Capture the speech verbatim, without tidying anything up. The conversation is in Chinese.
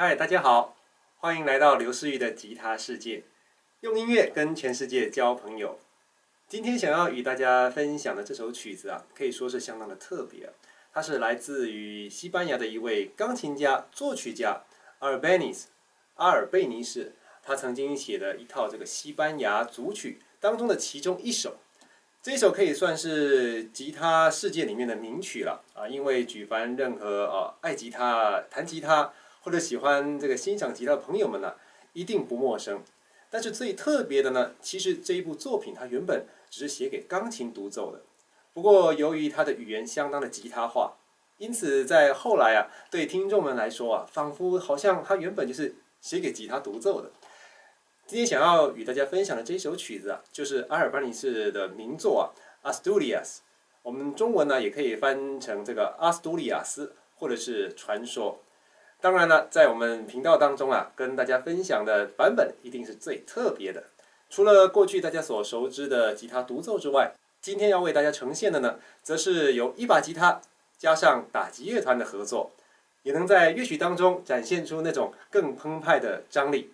嗨，大家好，欢迎来到刘诗玉的吉他世界，用音乐跟全世界交朋友。今天想要与大家分享的这首曲子啊，可以说是相当的特别啊。它是来自于西班牙的一位钢琴家、作曲家阿尔贝尼斯，阿尔贝尼斯。他曾经写的一套这个西班牙组曲当中的其中一首。这一首可以算是吉他世界里面的名曲了啊，因为举凡任何啊爱吉他、弹吉他或者喜欢这个欣赏吉他的朋友们呢、啊，一定不陌生。但是最特别的呢，其实这一部作品它原本只是写给钢琴独奏的，不过由于它的语言相当的吉他化，因此在后来啊，对听众们来说啊，仿佛好像它原本就是写给吉他独奏的。今天想要与大家分享的这一首曲子啊，就是阿尔巴尼斯的名作啊，《Asturias》。我们中文呢也可以翻成这个阿斯都利亚斯，或者是传说。当然了，在我们频道当中啊，跟大家分享的版本一定是最特别的。除了过去大家所熟知的吉他独奏之外，今天要为大家呈现的呢，则是由一把吉他加上打击乐团的合作，也能在乐曲当中展现出那种更澎湃的张力。